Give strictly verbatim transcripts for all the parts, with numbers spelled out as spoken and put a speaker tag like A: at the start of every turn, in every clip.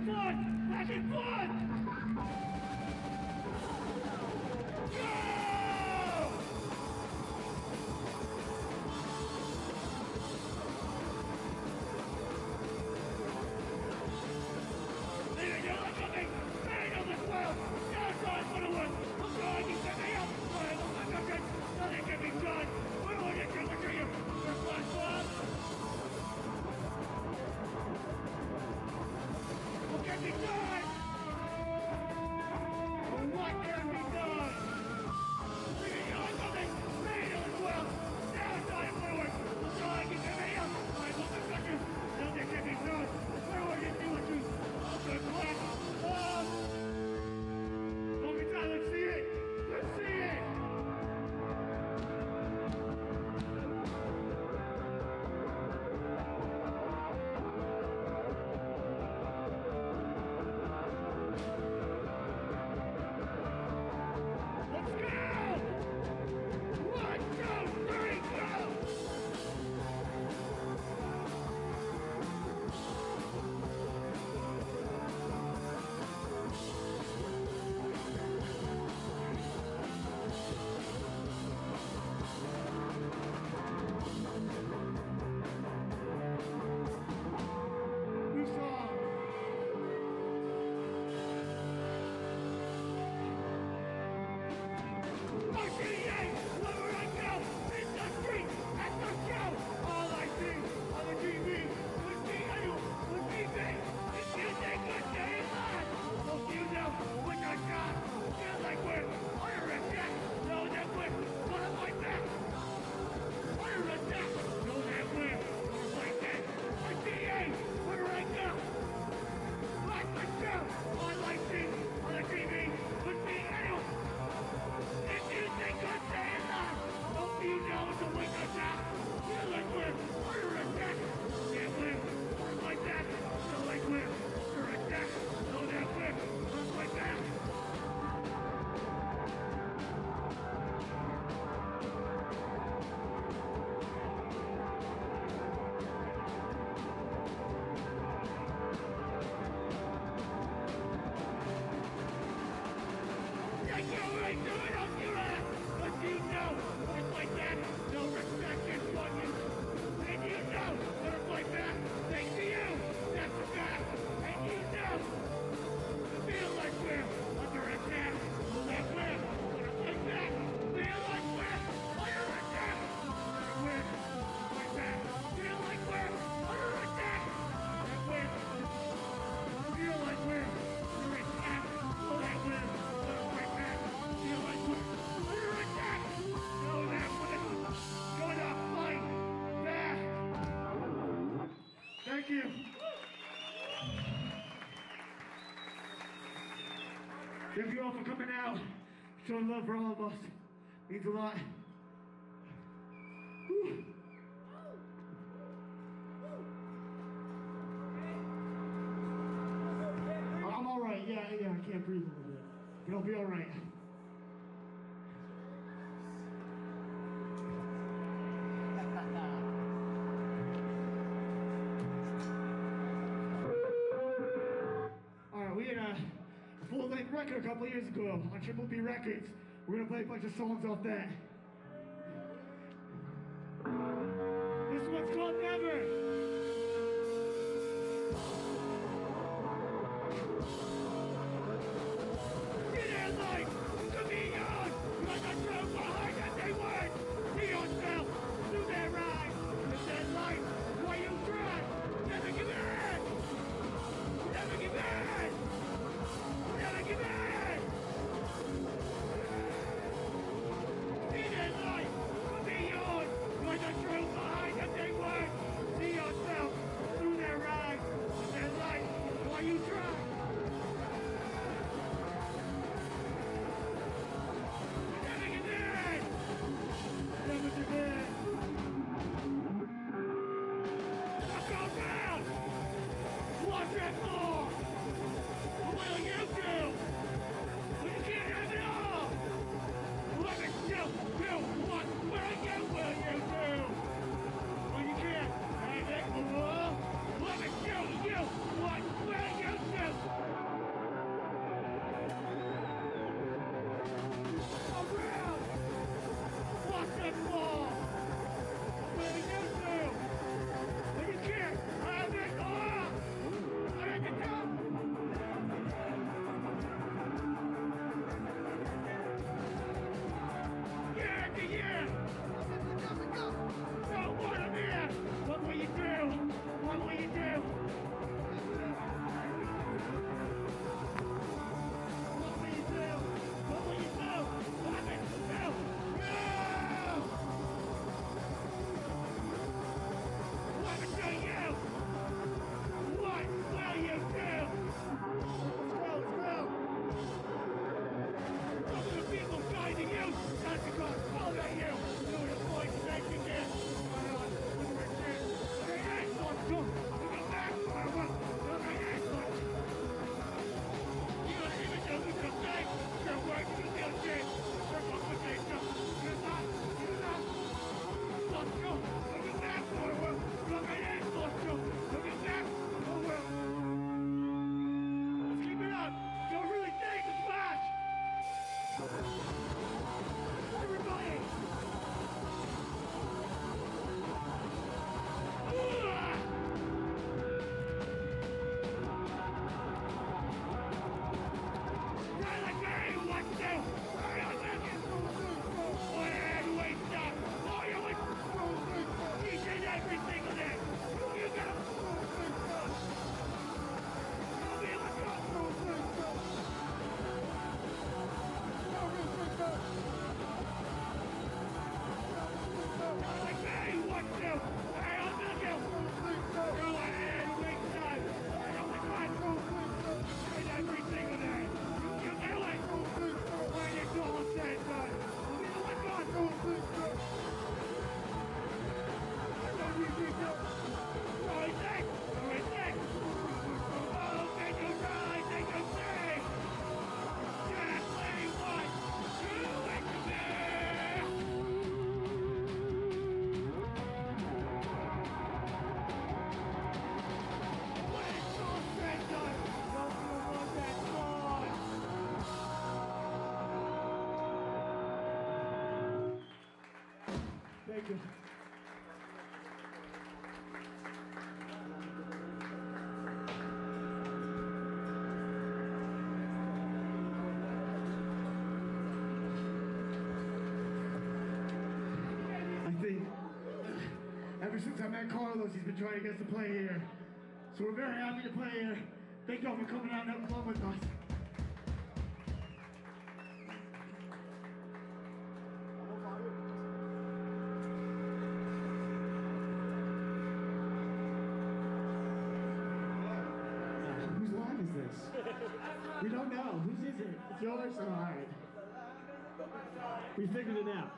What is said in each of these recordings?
A: fun! Having fun! Go! Leaving you like nothing! Staying on this world! Now trying for the world! I'm trying to set me up! I am my country! Nothing can be done! We will get you to you! This one's fun! What can be done? What can be done? Leaving you like nothing! Staying on this world! Now trying for the world! I'm trying to set me up! I am my country! Nothing can be done! We will get you to you! Good luck! Oh! Long time, let's see it! Let's see it! Let's go! One, two, three, go! New song. R T A, wherever I go, in the street, at the show, all I see on the T V would be you, would be me. If you think we're staying alive, hope you know when I got, feel like we're under attack, know that we're gonna fight back. Under attack, know that we're gonna fight back. R T A, wherever I go, at the show, all I see on the T V would be anyone. If you think I'm staying alive, hope you know it's a wake up now. Feel like we're under attack. Can't live, work like that. Feel like we're under attack. Know that we're work like that. Take your way to it up your ass, but you know it's like that, no respect is for you. And you know that it's like that, thanks to you, that's a fact. And you know, feel like we're under attack, that we're gonna fight back. Feel like we're under attack, that we're gonna fight back. Feel like we're under attack, that we're, feel like we're under attack, so that we're gonna fight back. Feel like we're under attack, so that we're gonna fight back. Thank you. Thank you all for coming out, showing love for all of us. Means a lot. Whew. I'm all right. Yeah, yeah. I can't breathe a little bit, but I'll be all right. All right, we had a full-length record a couple of years ago on Triple B Records. We're gonna play a bunch of songs off that. This one's called Never. See yourself through their eyes and their life while you try.
B: ever since I met Carlos, he's been trying to get us to play here. So we're very happy to play here. Thank y'all for coming out and having fun with us. Whose line is this? We don't know. Whose is it? It's yours? All right. We figured it out.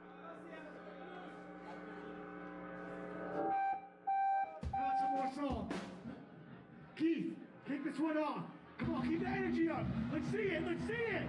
B: Now some more song. Keith, kick this one off. Come on, keep the energy up. Let's see it. Let's see it.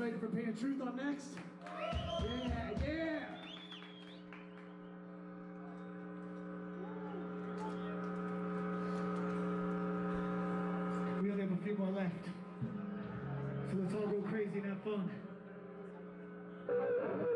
B: ready for Pain and Truth on next? Yeah, yeah! We only have a few more left. So let's all go crazy and have fun.